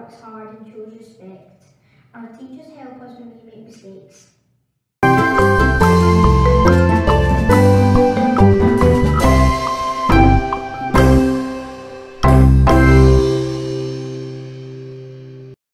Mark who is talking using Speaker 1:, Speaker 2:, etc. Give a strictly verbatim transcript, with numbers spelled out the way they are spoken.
Speaker 1: works hard and shows respect. Our teachers help us when we make mistakes.